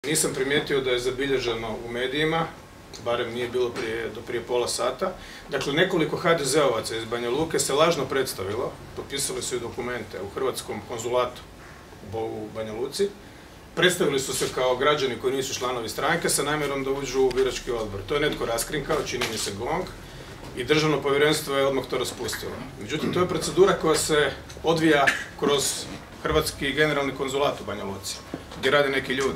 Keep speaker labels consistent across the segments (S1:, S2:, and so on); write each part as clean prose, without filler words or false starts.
S1: Nisam primijetio da je zabilježeno u medijima, barem nije bilo do prije pola sata. Dakle, nekoliko HDZ-ovaca iz Banja Luke se lažno predstavilo, potpisali su i dokumente u hrvatskom konzulatu u Banja Luci. Predstavili su se kao građani koji nisu članovi stranke sa namjerom da uđu u birački odbor. To je netko raskrinkao, čini mi se GONG, i državno povjerenstvo je odmah to raspustilo. Međutim, to je procedura koja se odvija kroz hrvatski generalni konzulat u Banja Luci, gdje rade neki ljudi.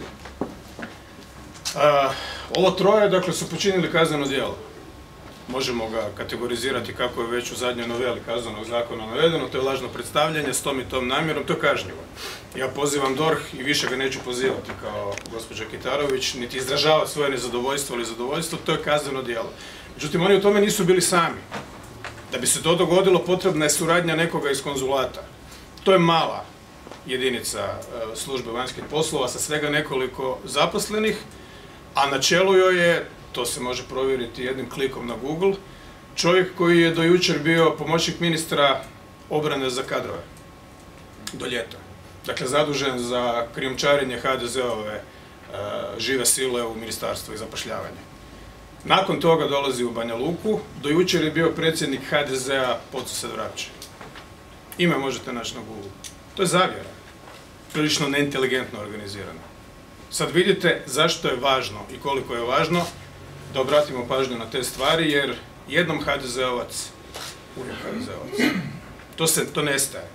S1: Ovo troje, dakle, su počinili kazneno djelo. Možemo ga kategorizirati kako je već u zadnjoj noveli kaznenog zakona navedeno, to je lažno predstavljanje s tom i tom namjerom, to je kažnjivo. Ja pozivam DORH i više ga neću pozivati kao gospođa Kitarović, niti izražavati svoje nezadovoljstvo ili zadovoljstvo, to je kazneno djelo. Međutim, oni u tome nisu bili sami. Da bi se to dogodilo, potrebna je suradnja nekoga iz konzulata. To je mala jedinica službe vanjskih poslova sa svega nekoliko zaposlenih, a na čelu joj je, to se može provjeriti jednim klikom na Google, čovjek koji je do jučer bio pomoćnik ministra obrane za kadrove, do ljeta. Dakle, zadužen za krijumčarenje HDZ-ove žive sile u ministarstvu i zapošljavanje. Nakon toga dolazi u Banja Luku, do jučer je bio predsjednik HDZ-a Podsused Vrapče. Ime možete naći na Google. To je zavjera, prilično neinteligentno organizirano. Sad vidite zašto je važno i koliko je važno da obratimo pažnju na te stvari, jer jednom HDZ-ovac, uvijek HDZ-ovac. To nestaje.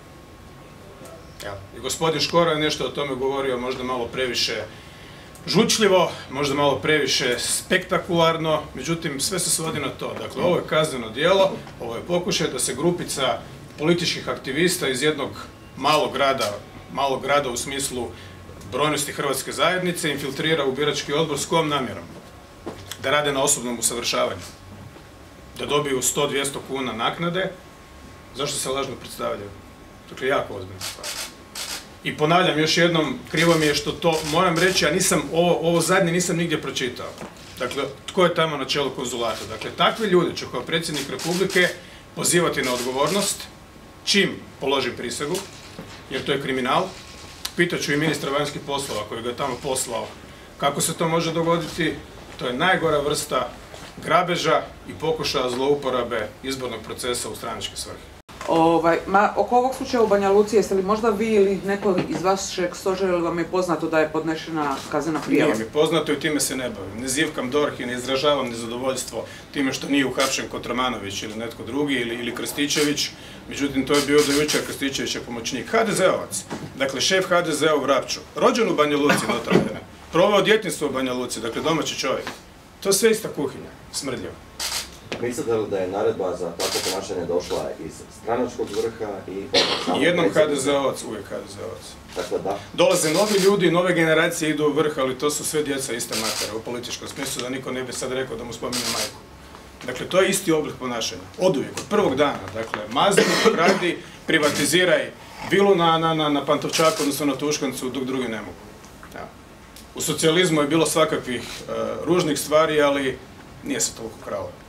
S1: I gospodin Škoro je nešto o tome govorio, možda malo previše žučljivo, možda malo previše spektakularno, međutim sve se svodi na to. Dakle, ovo je kazneno djelo, ovo je pokušaj da se grupica političkih aktivista iz jednog malog grada u smislu brojnosti hrvatske zajednice infiltrira u birački odbor s kojom namjerom? Da rade na osobnom usavršavanju. Da dobiju 100-200 kuna naknade. Zašto se lažno predstavljaju? Dakle, jako ozbiljna stvar. I ponavljam još jednom, krivo mi je što to moram reći, a ovo zadnje nisam nigdje pročitao. Dakle, tko je tamo na čelu konzulata? Dakle, takvi ljudi će kao predsjednik Republike pozivati na odgovornost čim položi prisegu, jer to je kriminal. Pitaću i ministra vanjskih poslova koji ga je tamo poslao kako se to može dogoditi. To je najgora vrsta grabeža i pokušaja zlouporabe izbornog procesa u stranačke svrhe.
S2: Oko ovog slučaja u Banja Luci, jeste li možda vi ili neko iz vašeg stožera, ili vam je poznato da je podnešena kaznena prijava?
S1: Nije mi poznato i time se ne bavim. Ne zivkam DORH i ne izražavam nezadovoljstvo time što nije uhapšen Kotromanović ili netko drugi ili Krstičević. Međutim, to je bio do jučer Krstičevićev pomoćnik. HDZ-ovac, dakle šef HDZ-a u Vrapču, rođen u Banja Luci, notabene, proveo djetinjstvo u Banja Luci, dakle domaći čovjek. To je sve ista kuhinja, smrdljiva.
S3: Mislite li da je naredba za takvo ponašanje došla iz stranačkog vrha i...
S1: Jednom HDZ-ovac, uvijek HDZ-ovac.
S3: Dakle, da.
S1: Dolaze novi ljudi, nove generacije idu u vrh, ali to su sve djeca iste matere u političkom smislu, da niko ne bi sad rekao da mu spominje majku. Dakle, to je isti oblik ponašanja. Oduvijek, od prvog dana. Dakle, mazni, kradi, privatiziraj vilu na Pantovčaku, odnosno na Tuškancu, dok drugi ne mogu. U socijalizmu je bilo svakakvih ružnih stvari, ali nije se toliko kralo.